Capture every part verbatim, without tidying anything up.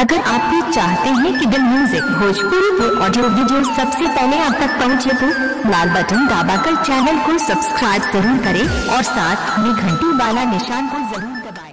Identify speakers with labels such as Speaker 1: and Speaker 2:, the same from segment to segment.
Speaker 1: अगर आप भी चाहते हैं कि दिल म्यूजिक भोजपुरी के ऑडियो वीडियो सबसे पहले आप तक पहुंचे तो लाल बटन दबाकर चैनल को सब्सक्राइब जरूर करें और साथ में घंटी वाला निशान को जरूर दबाएं।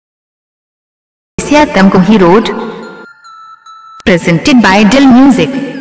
Speaker 2: Thamkohi Road, presented by Dil Music.